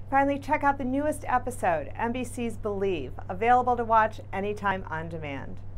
Finally, check out the newest episode, NBC's Believe, available to watch anytime on demand.